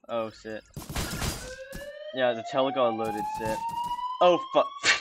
Oh shit. Yeah, the tele got loaded shit. Oh fuck.